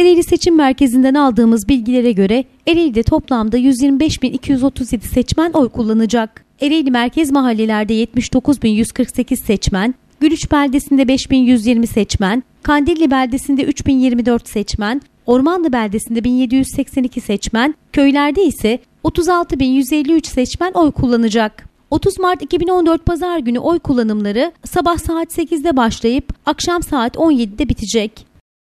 Ereğli Seçim Merkezi'nden aldığımız bilgilere göre Ereğli'de toplamda 125.237 seçmen oy kullanacak. Ereğli merkez mahallelerde 79.148 seçmen, Gülüç beldesinde 5.120 seçmen, Kandilli beldesinde 3.024 seçmen, Ormanlı beldesinde 1.782 seçmen, köylerde ise 36.153 seçmen oy kullanacak. 30 Mart 2014 Pazar günü oy kullanımları sabah saat 8'de başlayıp akşam saat 17'de bitecek.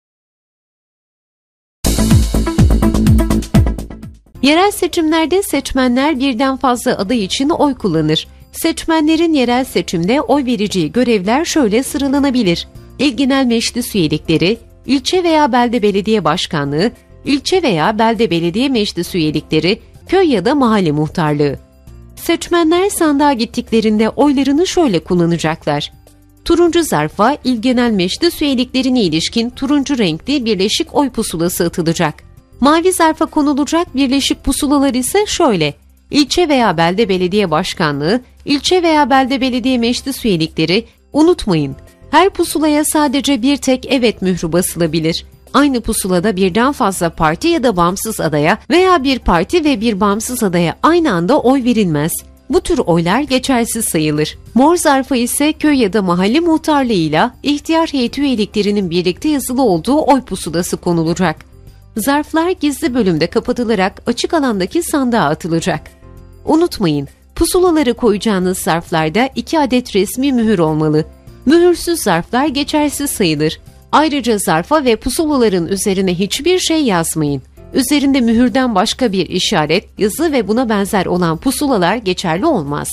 Yerel seçimlerde seçmenler birden fazla aday için oy kullanır. Seçmenlerin yerel seçimde oy vereceği görevler şöyle sıralanabilir: İl Genel Meclis üyelikleri, ilçe veya belde belediye başkanlığı, ilçe veya belde belediye meclis üyelikleri, köy ya da mahalle muhtarlığı. Seçmenler sandığa gittiklerinde oylarını şöyle kullanacaklar. Turuncu zarfa İl Genel Meclis üyeliklerine ilişkin turuncu renkli birleşik oy pusulası atılacak. Mavi zarfa konulacak birleşik pusulalar ise şöyle: İlçe veya belde belediye başkanlığı, ilçe veya belde belediye meclis üyelikleri. Unutmayın, her pusulaya sadece bir tek evet mührü basılabilir. Aynı pusulada birden fazla parti ya da bağımsız adaya veya bir parti ve bir bağımsız adaya aynı anda oy verilmez. Bu tür oylar geçersiz sayılır. Mor zarfa ise köy ya da mahalle muhtarlığıyla ihtiyar heyeti üyeliklerinin birlikte yazılı olduğu oy pusulası konulacak. Zarflar gizli bölümde kapatılarak açık alandaki sandığa atılacak. Unutmayın, pusulaları koyacağınız zarflarda 2 adet resmi mühür olmalı. Mühürsüz zarflar geçersiz sayılır. Ayrıca zarfa ve pusulaların üzerine hiçbir şey yazmayın. Üzerinde mühürden başka bir işaret, yazı ve buna benzer olan pusulalar geçerli olmaz.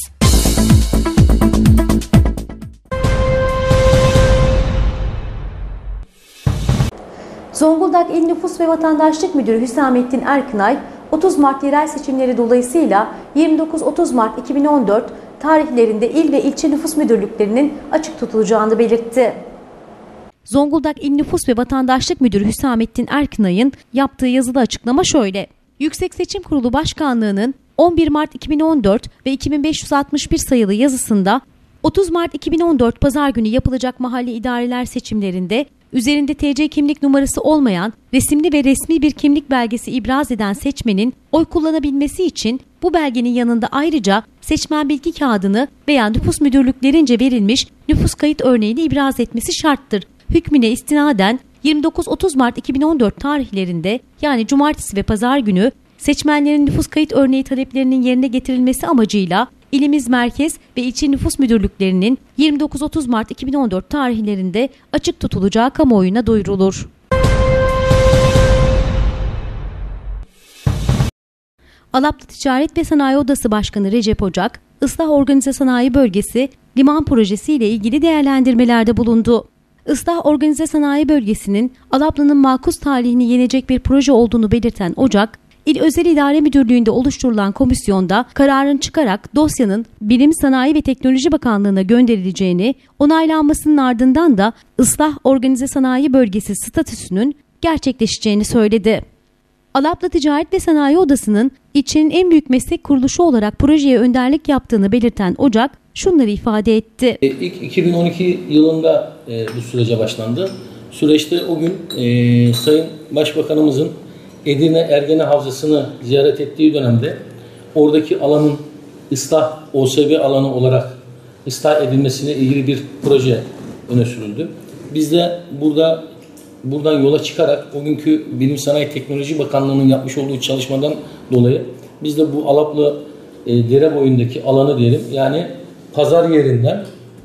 Zonguldak İl Nüfus ve Vatandaşlık Müdürü Hüsamettin Erkınay, 30 Mart yerel seçimleri dolayısıyla 29-30 Mart 2014 tarihlerinde il ve ilçe nüfus müdürlüklerinin açık tutulacağını belirtti. Zonguldak İl Nüfus ve Vatandaşlık Müdürü Hüsamettin Erkınay'ın yaptığı yazılı açıklama şöyle: Yüksek Seçim Kurulu Başkanlığı'nın 11 Mart 2014 ve 2561 sayılı yazısında 30 Mart 2014 Pazar günü yapılacak mahalli idareler seçimlerinde üzerinde TC kimlik numarası olmayan resimli ve resmi bir kimlik belgesi ibraz eden seçmenin oy kullanabilmesi için bu belgenin yanında ayrıca seçmen bilgi kağıdını veya nüfus müdürlüklerince verilmiş nüfus kayıt örneğini ibraz etmesi şarttır. Hükmüne istinaden 29-30 Mart 2014 tarihlerinde, yani cumartesi ve pazar günü seçmenlerin nüfus kayıt örneği taleplerinin yerine getirilmesi amacıyla ilimiz merkez ve ilçe nüfus müdürlüklerinin 29-30 Mart 2014 tarihlerinde açık tutulacağı kamuoyuna duyurulur. Alaplı Ticaret ve Sanayi Odası Başkanı Recep Ocak, Islah Organize Sanayi Bölgesi liman projesi ile ilgili değerlendirmelerde bulundu. Islah Organize Sanayi Bölgesi'nin Alaplı'nın makus talihini yenecek bir proje olduğunu belirten Ocak, İl Özel İdare Müdürlüğü'nde oluşturulan komisyonda kararın çıkarak dosyanın Bilim, Sanayi ve Teknoloji Bakanlığı'na gönderileceğini, onaylanmasının ardından da Islah Organize Sanayi Bölgesi statüsünün gerçekleşeceğini söyledi. Alaplı Ticaret ve Sanayi Odası'nın ilçenin en büyük meslek kuruluşu olarak projeye önderlik yaptığını belirten Ocak şunları ifade etti. İlk 2012 yılında bu sürece başlandı. Süreçte o gün Sayın Başbakanımızın Edirne Ergene Havzası'nı ziyaret ettiği dönemde oradaki alanın ıslah OSB alanı olarak ıslah edilmesine ilgili bir proje öne sürüldü. Biz de buradan yola çıkarak o günkü Bilim Sanayi Teknoloji Bakanlığı'nın yapmış olduğu çalışmadan dolayı biz de bu Alaplı dere boyundaki alanı diyelim, yani pazar yerinden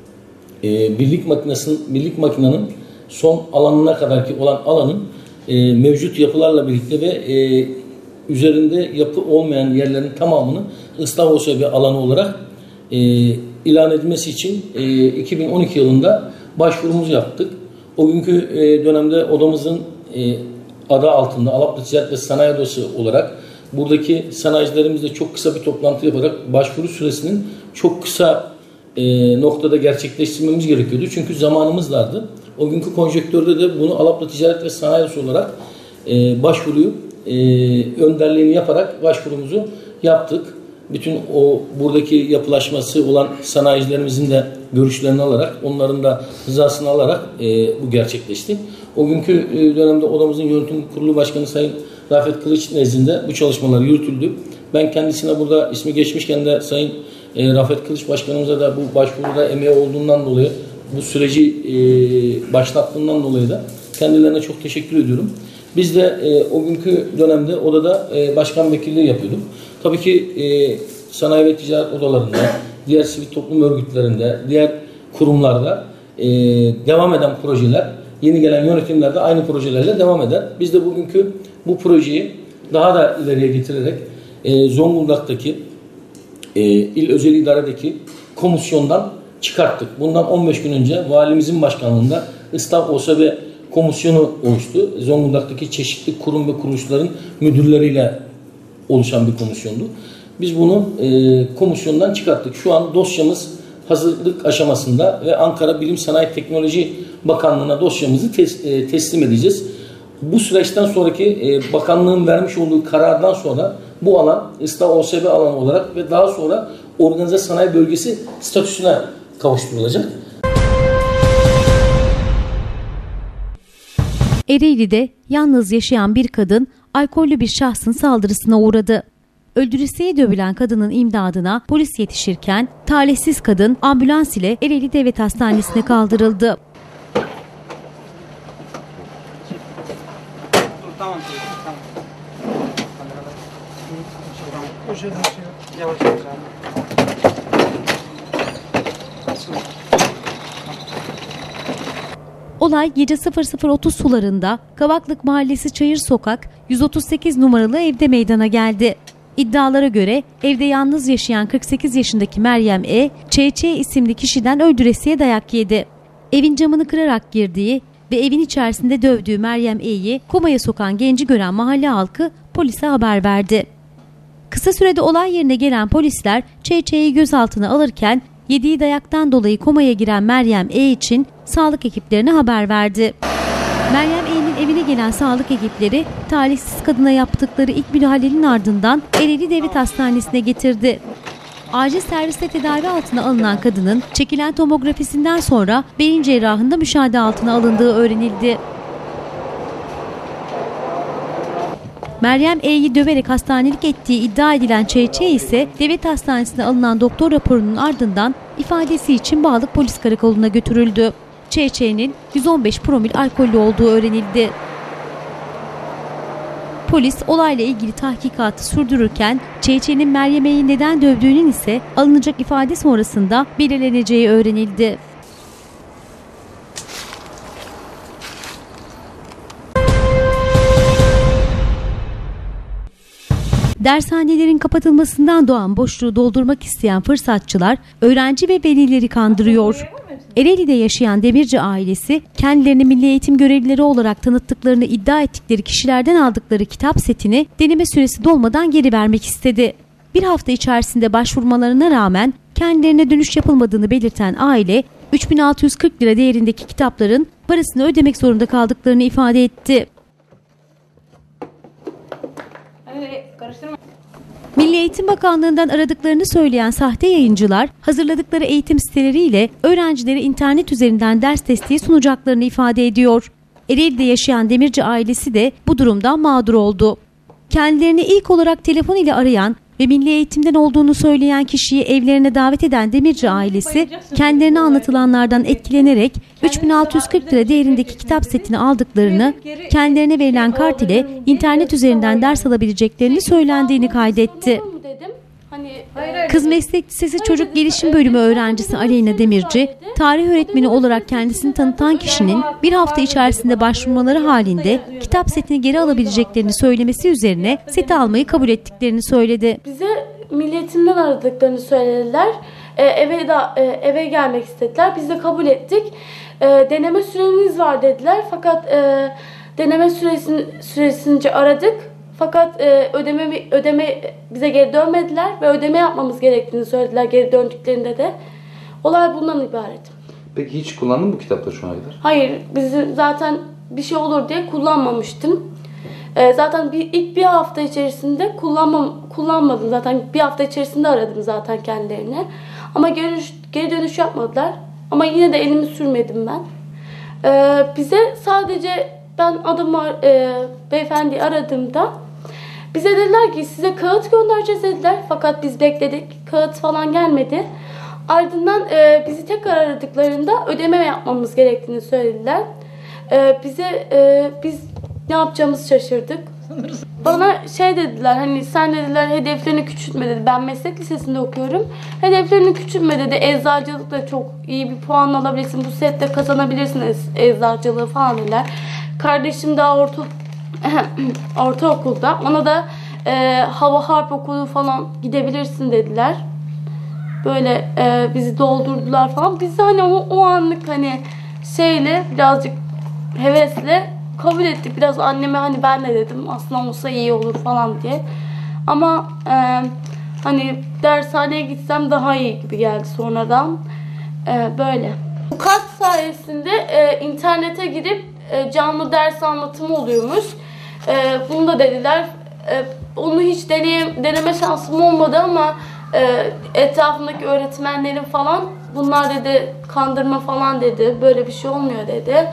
birlik makinenin son alanına kadarki olan alanın mevcut yapılarla birlikte ve üzerinde yapı olmayan yerlerin tamamını ıslah OSB alanı olarak ilan edilmesi için 2012 yılında başvurumuzu yaptık. O günkü dönemde odamızın adı altında Alaplı Ticaret ve Sanayi Odası olarak buradaki sanayicilerimizle çok kısa bir toplantı yaparak başvuru süresinin çok kısa noktada gerçekleştirmemiz gerekiyordu. Çünkü zamanımız vardı. O günkü konjektörde de bunu Alaplı Ticaret ve Sanayi Odası olarak başvuruyu önderliğini yaparak başvurumuzu yaptık. Bütün o buradaki yapılaşması olan sanayicilerimizin de görüşlerini alarak, onların da rızasını alarak bu gerçekleşti. O günkü dönemde odamızın yönetim kurulu başkanı Sayın Rafet Kılıç nezdinde bu çalışmalar yürütüldü. Ben kendisine burada ismi geçmişken de Sayın Rafet Kılıç başkanımıza da bu başvuruda emeği olduğundan dolayı, bu süreci başlattığından dolayı da kendilerine çok teşekkür ediyorum. Biz de o günkü dönemde odada başkan vekilliği yapıyorduk. Tabii ki sanayi ve ticaret odalarında, diğer sivil toplum örgütlerinde, diğer kurumlarda devam eden projeler, yeni gelen yönetimlerde aynı projelerle devam eder. Biz de bugünkü bu projeyi daha da ileriye getirerek Zonguldak'taki İl Özel İdare'deki komisyondan çıkarttık. Bundan 15 gün önce valimizin başkanlığında İSTAV OSB komisyonu oluştu. Zonguldak'taki çeşitli kurum ve kuruluşların müdürleriyle oluşan bir komisyondu. Biz bunu komisyondan çıkarttık. Şu an dosyamız hazırlık aşamasında ve Ankara Bilim Sanayi Teknoloji Bakanlığı'na dosyamızı teslim edeceğiz. Bu süreçten sonraki bakanlığın vermiş olduğu karardan sonra bu alan İSTAV OSB alanı olarak ve daha sonra organize sanayi bölgesi statüsüne kavuşturulacak. Ereğli'de yalnız yaşayan bir kadın alkollü bir şahsın saldırısına uğradı. Öldüresiye dövülen kadının imdadına polis yetişirken talihsiz kadın ambulans ile Ereğli Devlet Hastanesi'ne kaldırıldı. Tamam. Yavaş yavaş abi. Olay gece 00.30 sularında Kavaklık Mahallesi Çayır Sokak 138 numaralı evde meydana geldi. İddialara göre evde yalnız yaşayan 48 yaşındaki Meryem E, ÇÇ isimli kişiden öldüresiye dayak yedi. Evin camını kırarak girdiği ve evin içerisinde dövdüğü Meryem E'yi komaya sokan genci gören mahalle halkı polise haber verdi. Kısa sürede olay yerine gelen polisler ÇÇ'yi gözaltına alırken yediği dayaktan dolayı komaya giren Meryem E için sağlık ekiplerine haber verdi. Meryem E'nin evine gelen sağlık ekipleri talihsiz kadına yaptıkları ilk müdahalenin ardından Ereğli Devlet Hastanesi'ne getirdi. Acil serviste tedavi altına alınan kadının çekilen tomografisinden sonra beyin cerrahında müşahede altına alındığı öğrenildi. Meryem E'yi döverek hastanelik ettiği iddia edilen ÇÇ ise devlet hastanesine alınan doktor raporunun ardından ifadesi için Bağlık Polis Karakolu'na götürüldü. ÇÇ'nin 115 promil alkollü olduğu öğrenildi. Polis olayla ilgili tahkikatı sürdürürken ÇÇ'nin Meryem E'yi neden dövdüğünün ise alınacak ifade sonrasında belirleneceği öğrenildi. Dershanelerin kapatılmasından doğan boşluğu doldurmak isteyen fırsatçılar öğrenci ve velileri kandırıyor. Ereğli'de yaşayan Demirci ailesi kendilerini milli eğitim görevlileri olarak tanıttıklarını iddia ettikleri kişilerden aldıkları kitap setini deneme süresi dolmadan geri vermek istedi. Bir hafta içerisinde başvurmalarına rağmen kendilerine dönüş yapılmadığını belirten aile 3.640 lira değerindeki kitapların parasını ödemek zorunda kaldıklarını ifade etti. Milli Eğitim Bakanlığı'ndan aradıklarını söyleyen sahte yayıncılar hazırladıkları eğitim siteleriyle öğrencilere internet üzerinden ders desteği sunacaklarını ifade ediyor. Ereğli'de yaşayan Demirci ailesi de bu durumdan mağdur oldu. Kendilerini ilk olarak telefon ile arayan ve milli eğitimden olduğunu söyleyen kişiyi evlerine davet eden Demirci ailesi kendilerine anlatılanlardan etkilenerek 3.640 lira değerindeki kitap setini aldıklarını, kendilerine verilen kart ile internet üzerinden ders alabileceklerini söylendiğini kaydetti. Kız Meslek Lisesi Çocuk Gelişim Bölümü öğrencisi Aleyna Demirci, tarih öğretmeni olarak kendisini tanıtan kişinin bir hafta içerisinde başvurmaları halinde kitap setini geri alabileceklerini söylemesi üzerine seti almayı kabul ettiklerini söyledi. Bize Milli Eğitim'den aradıklarını söylediler. Eve gelmek istediler. Biz de kabul ettik. Deneme süreniz var dediler. Fakat deneme süresince aradık. Fakat ödeme bize geri dönmediler ve ödeme yapmamız gerektiğini söylediler geri döndüklerinde de. Olay bundan ibaret. Peki hiç kullandın mı bu kitapları şu ana kadar? Hayır, bizi zaten bir şey olur diye kullanmamıştım. Zaten ilk bir hafta içerisinde kullanmadım zaten. Bir hafta içerisinde aradım zaten kendilerini. Ama geri dönüş yapmadılar. Ama yine de elimi sürmedim ben. Bize sadece ben beyefendiyi aradığımda bize dediler ki size kağıt göndereceğiz dediler. Fakat biz bekledik. Kağıt falan gelmedi. Ardından bizi tekrar aradıklarında ödeme yapmamız gerektiğini söylediler. Biz ne yapacağımızı şaşırdık. Bana dediler, hani sen dediler hedeflerini küçültme dedi. Ben meslek lisesinde okuyorum. Hedeflerini küçültme dedi. Eczacılıkta çok iyi bir puan alabilirsin. Bu sette kazanabilirsin eczacılığı falan dediler. Kardeşim daha ortaokulda. Ona da hava harp okulu falan gidebilirsin dediler. Böyle bizi doldurdular falan. Biz de hani o anlık hani birazcık hevesle kabul ettik. Biraz anneme hani ben de dedim aslında olsa iyi olur falan diye. Ama hani dershaneye gitsem daha iyi gibi geldi sonradan. Böyle. Bu kart sayesinde internete girip canlı ders anlatımı oluyormuş. Bunu da dediler. Onu hiç deneme şansım olmadı ama etrafındaki öğretmenlerim falan bunlar dedi kandırma falan dedi. Böyle bir şey olmuyor dedi.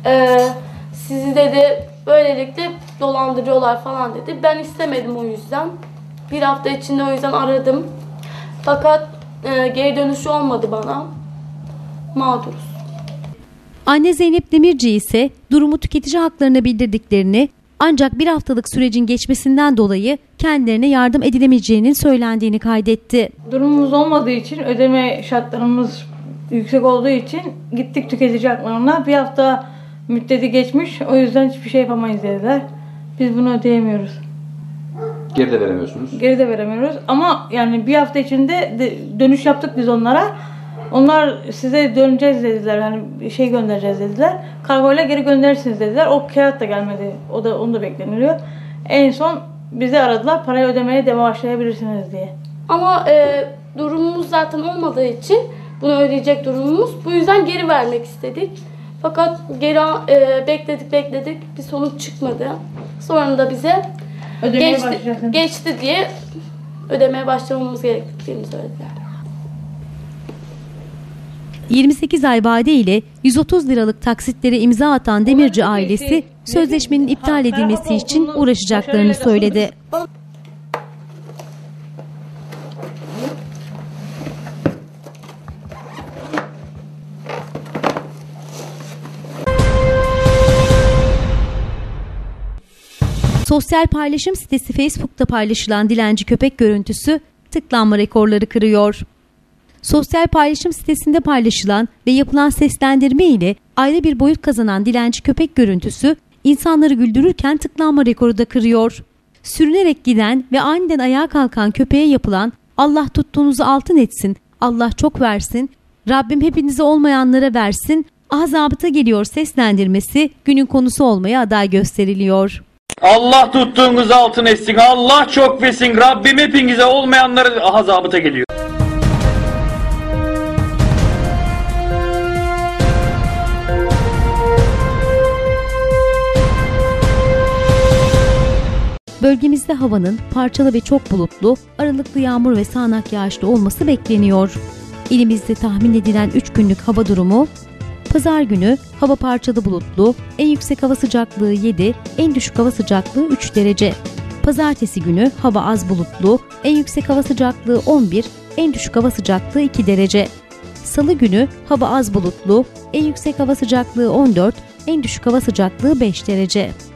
Sizi dedi böylelikle dolandırıyorlar falan dedi. Ben istemedim o yüzden. Bir hafta içinde o yüzden aradım. Fakat geri dönüşü olmadı bana. Mağduruz. Anne Zeynep Demirci ise durumu tüketici haklarına bildirdiklerini ancak bir haftalık sürecin geçmesinden dolayı kendilerine yardım edilemeyeceğinin söylendiğini kaydetti. Durumumuz olmadığı için ödeme şartlarımız yüksek olduğu için gittik tüketici haklarına. Bir hafta müddeti geçmiş, o yüzden hiçbir şey yapamayız dediler. Biz bunu ödeyemiyoruz. Geri de veremiyorsunuz. Geri de veremiyoruz ama yani bir hafta içinde dönüş yaptık biz onlara. Onlar size döneceğiz dediler, hani göndereceğiz dediler. Kargoyla geri gönderirsiniz dediler. O kağıt da gelmedi, onu da bekleniliyor. En son bizi aradılar, parayı ödemeye de başlayabilirsiniz diye. Ama durumumuz zaten olmadığı için bunu ödeyecek durumumuz. Bu yüzden geri vermek istedik. Fakat geri bekledik bir sonuç çıkmadı. Sonra da bize geçti diye ödemeye başlamamız gerektiğini söylediler. 28 ay vade ile 130 liralık taksitlere imza atan Demirci ailesi sözleşmenin iptal edilmesi için uğraşacaklarını söyledi. Sosyal paylaşım sitesi Facebook'ta paylaşılan dilenci köpek görüntüsü tıklanma rekorları kırıyor. Sosyal paylaşım sitesinde paylaşılan ve yapılan seslendirme ile ayrı bir boyut kazanan dilenci köpek görüntüsü insanları güldürürken tıklanma rekoru da kırıyor. Sürünerek giden ve aniden ayağa kalkan köpeğe yapılan "Allah tuttuğunuzu altın etsin, Allah çok versin, Rabbim hepinize olmayanlara versin, zabıta geliyor" seslendirmesi günün konusu olmaya aday gösteriliyor. Allah tuttuğunuzu altın etsin, Allah çok versin, Rabbim hepinize olmayanlara zabıta geliyor. Bölgemizde havanın parçalı ve çok bulutlu, aralıklı yağmur ve sağanak yağışlı olması bekleniyor. İlimizde tahmin edilen 3 günlük hava durumu: Pazar günü hava parçalı bulutlu, en yüksek hava sıcaklığı 7, en düşük hava sıcaklığı 3 derece. Pazartesi günü hava az bulutlu, en yüksek hava sıcaklığı 11, en düşük hava sıcaklığı 2 derece. Salı günü hava az bulutlu, en yüksek hava sıcaklığı 14, en düşük hava sıcaklığı 5 derece.